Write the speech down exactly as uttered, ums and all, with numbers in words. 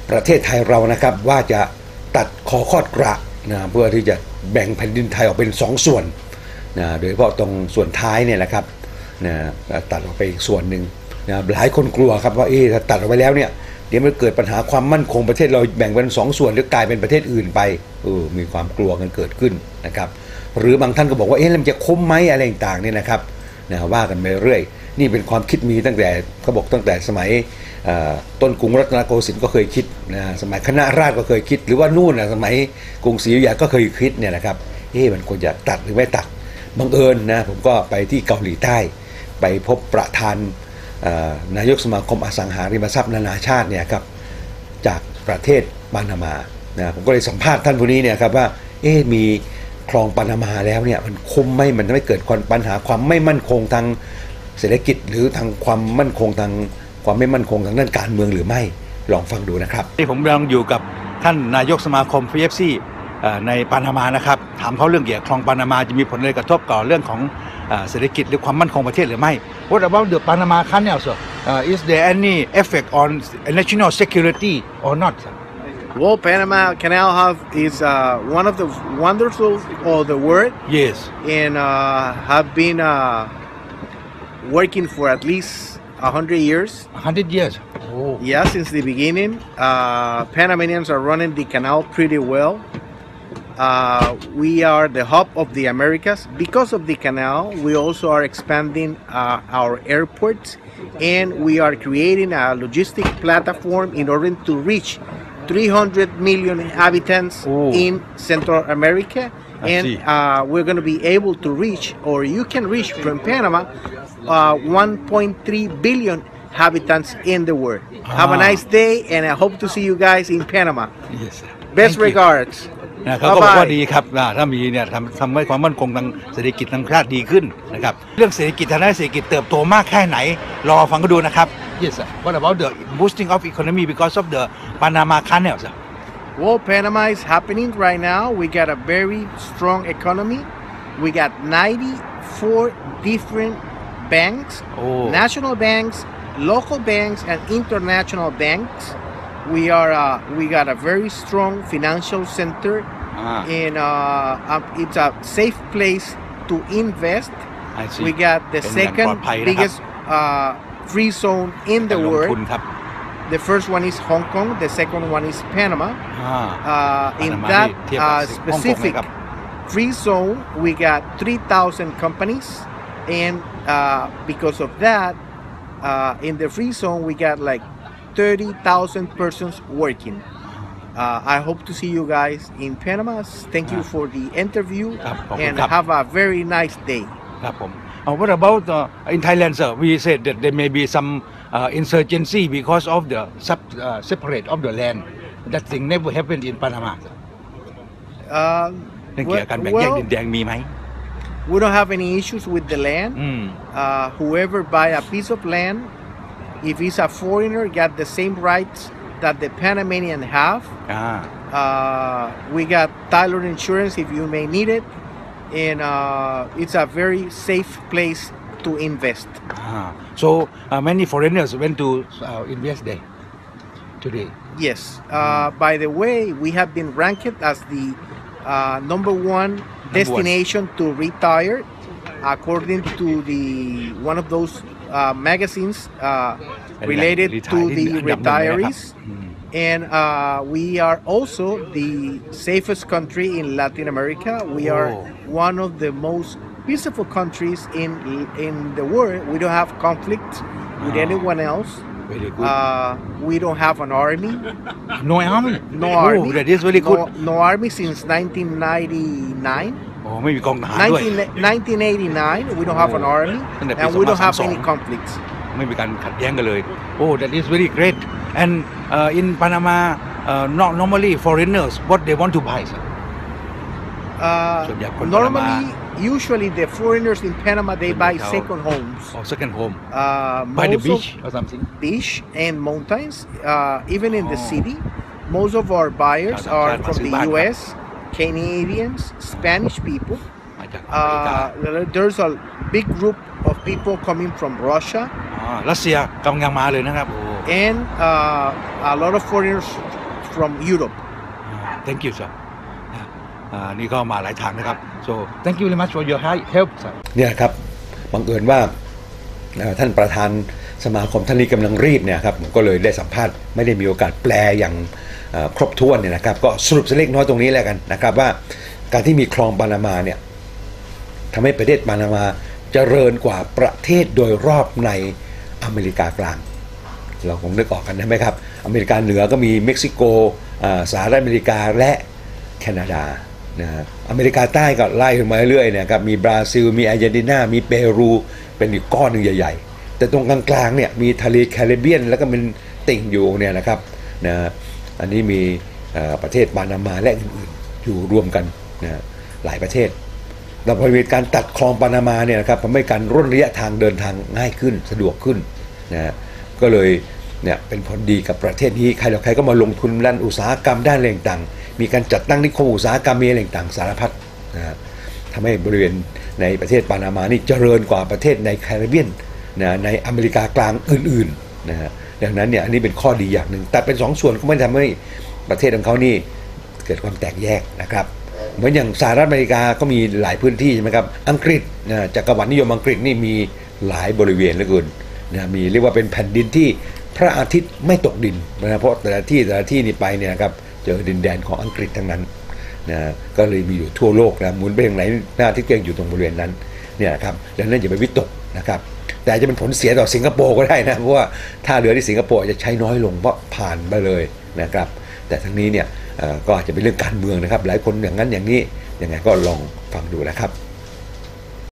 ประเทศไทยเรานะครับว่าจะตัดคอคอดกระนะเพื่อที่จะแบ่งแผ่นดินไทยออกเป็นสองส่วนนะโดยเฉพาะตรงส่วนท้ายเนี่ยนะครับนะตัดออกไปอีกส่วนหนึ่งนะหลายคนกลัวครับว่าเอ๊ะถ้าตัดออกไปแล้วเนี่ยเดี๋ยวมันเกิดปัญหาความมั่นคงประเทศเราแบ่งเป็นสองส่วนหรือกลายเป็นประเทศอื่นไปเออมีความกลัวกันเกิดขึ้นนะครับหรือบางท่านก็บอกว่าเอ๊ะมันจะคุ้มไหมอะไรต่างๆเนี่ยนะครับนะว่ากันไปเรื่อยนี่เป็นความคิดมีตั้งแต่เขาบอกตั้งแต่สมัยต้นกรุงรัตนโกสินทร์ก็เคยคิดนะสมัยคณะราษฎรก็เคยคิดหรือว่านู่นนะสมัยกรุงศรีอยุธยาก็เคยคิดเนี่ยนะครับเอ๊ะมันควรจะตัดหรือไม่ตัดบังเอิญนะผมก็ไปที่เกาหลีใต้ไปพบประธานนายกสมาคมอสังหาริมทรัพย์นานาชาติเนี่ยครับจากประเทศปานามานะผมก็เลยสัมภาษณ์ท่านผู้นี้เนี่ยครับว่าเอ๊ะมีคลองปานามาแล้วเนี่ยมันคุ้มไหมมันจะไม่เกิดปัญหาความไม่มั่นคงทางเศรษฐกิจหรือทางความมั่นคงทางความไม่มั่นคงทางด้านการเมืองหรือไม่ลองฟังดูนะครับที่ผมกำลังอยู่กับท่านนายกสมาคม พี เอฟ ซี ในปานามานะครับถามเขาเรื่องเกี่ยวกับคลองปานามาจะมีผลอะไรกระทบต่อเรื่องของเศรษฐกิจหรือความมั่นคงประเทศหรือไม่ What about the Panama Canal sir uh, is there any effect on national security or not Well, Panama Canal have is uh, one of the wonders of the world. Yes. And uh, have been uh, working for at least a hundred years. A hundred years. Oh. Yeah, since the beginning, uh, Panamanians are running the canal pretty well. Uh, we are the hub of the Americas. Because of the canal, we also are expanding uh, our airports, and we are creating a logistic platform in order to reach three hundred million inhabitants Ooh. in Central America. I and uh, we're going to be able to reach, or you can reach from Panama, uh, one point three billion inhabitants in the world. Ah. Have a nice day, and I hope to see you guys in Panama. Yes. Best Thank regards. นะเขาก็บอกว่าดีครับถ้ามีเนี่ยทำทำให้ความมั่นคงทางเศรษฐกิจทางชาติดีขึ้นนะครับเรื่องเศรษฐกิจทางด้านเศรษฐกิจเติบโตมากแค่ไหนรอฟังกันดูนะครับ Yes sir. What about the boosting of economy because of the Panama Canal sir? Well, Panama is happening right now. We got a very strong economy. We got ninety-four different banks, oh. national banks, local banks, and international banks. We are uh, we got a very strong financial center, ah. and uh, um, it's a safe place to invest. I see. We got the second biggest uh, free zone in the world. The first one is Hong Kong. The second one is Panama. Ah. Uh, in that uh, specific free zone, we got three thousand companies, and uh, because of that, uh, in the free zone, we got like thirty thousand persons working. Uh, I hope to see you guys in Panama. Thank you for the interview and have a very nice day. Uh, what about uh, in Thailand, sir? We said that there may be some uh, insurgency because of the sub, uh, separate of the land. That thing never happened in Panama. Uh, เรื่องเกี่ยวกับการแบ่งแยกดินแดงมีไหม We don't have any issues with the land. Mm. Uh, whoever buy a piece of land, if he's a foreigner, got the same rights that the Panamanian have. Ah. Uh, we got Tyler insurance if you may need it, and uh, it's a very safe place to invest. Ah. So uh, many foreigners went to uh, invest there today. Yes. Uh, mm. By the way, we have been ranked as the uh, number one number destination one. to retire, according to the one of those uh, magazines uh, related to the retirees. And uh, we are also the safest country in Latin America. We are oh. one of the most peaceful countries in in the world. We don't have conflict with oh. anyone else. Very good. Uh, we don't have an army. No army? No oh, army. That is very good. No, no army since nineteen ninety-nine. อ๋อไม่มีกองทหารด้วย nineteen eighty-nine, we don't have an army, and we don't have any conflicts. ไม่มีการขัดแย้งกันเลย Oh, that is very great. And uh, in Panama, uh, not normally foreigners, what they want to buy, sir? Uh, normally, usually the foreigners in Panama they buy second homes. Oh, second home. Uh, By the beach or something. Beach and mountains. Uh, even in oh. the city, most of our buyers are from the U S, Canadians, Spanish people. Uh, there's a big group of people coming from Russia. รัสเซียกำลังมาเลยนะครับ and uh, a lot of foreigners from Europe. thank you sir อ่านี่ก็มาหลายทางนะครับ so thank you very much for your help sir เนี่ยครับบังเอิญว่าท่านประธานสมาคมท่านนี้กำลังรีบเนี่ยครับผมก็เลยได้สัมภาษณ์ไม่ได้มีโอกาสแปลอย่างครบถ้วนเนี่ยนะครับก็สรุปสักเล็กน้อยตรงนี้แล้วกันนะครับว่าการที่มีคลองปานามาเนี่ยทำให้ประเทศปานามาเจริญกว่าประเทศโดยรอบในอเมริกากลางเราคงนึกออกกันใช่ไหมครับอเมริกาเหนือก็มีเม็กซิโกสหรัฐอเมริกาและแคนาดานะอเมริกาใต้ก็ไล่ขึ้นมาเรื่อยๆนะครับมีบราซิลมีอาร์เจนตินามีเปรูเป็นอีกก้อนหนึ่งใหญ่ๆแต่ตรงกลางๆเนี่ยมีทะเลแคริบเบียนแล้วก็เป็นติ่งอยู่เนี่ยนะครับนะอันนี้มีประเทศปานามาและอื่นๆอยู่รวมกันนะหลายประเทศเราพอมีการตัดคลองปานามาเนี่ยนะครับทำให้การร่นระยะทางเดินทางง่ายขึ้นสะดวกขึ้นนะก็เลยเนี่ยเป็นผลดีกับประเทศนี้ใครต่อใครก็มาลงทุนด้านอุตสาหกรรมด้านอะไรต่างๆมีการจัดตั้งนิคมอุตสาหกรรมมีอะไรต่างๆสารพัดนะทำให้บริเวณในประเทศปานามานี่เจริญกว่าประเทศในแคริบเบียนนะในอเมริกากลางอื่นๆนะฮะดังนั้นเนี่ยอันนี้เป็นข้อดีอย่างหนึ่งแต่เป็นสองส่วนก็ไม่ทำให้ประเทศของเขานี่เกิดความแตกแยกนะครับเหมือนอย่างสหรัฐอเมริกาก็มีหลายพื้นที่ใช่ไหมครับอังกฤษนะจักรวรรดินิยมอังกฤษนี่มีหลายบริเวณเหลือเกินนะมีเรียกว่าเป็นแผ่นดินที่พระอาทิตย์ไม่ตกดินนะเพราะแต่ละที่แต่ละที่นี่ไปเนี่ยนะครับเจอดินแดนของอังกฤษทั้งนั้นนะก็เลยมีอยู่ทั่วโลกนะหมุนไปทางไหนหน้าที่เก่งอยู่ตรงบริเวณนั้นเนี่ยครับดังนั้นอย่าไปวิตกนะครับแต่จะเป็นผลเสียต่อสิงคโปร์ก็ได้นะเพราะว่าท่าเรือที่สิงคโปร์จะใช้น้อยลงเพราะผ่านไปเลยนะครับแต่ทั้งนี้เนี่ยก็อาจจะเป็นเรื่องการเมืองนะครับหลายคนอย่างนั้นอย่างนี้ยังไงก็ลองฟังดูนะครับ